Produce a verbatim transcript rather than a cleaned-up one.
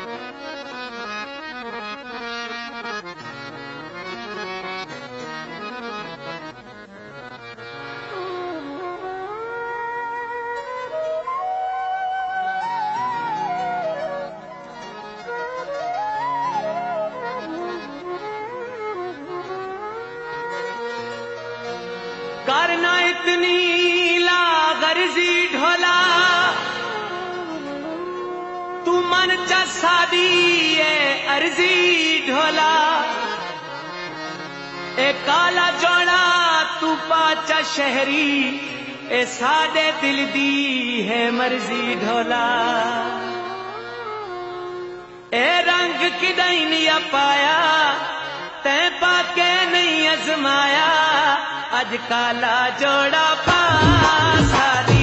करना इतनी लागर्जी ढोला तू मन चा सादी है अर्जी ढोला ए काला जोड़ा तू पाचा शहरी ए सादे दिल दी है मर्जी ढोला ए रंग किदई नहीं पाया तै पाके नहीं अजमाया अज काला जोड़ा पा सारी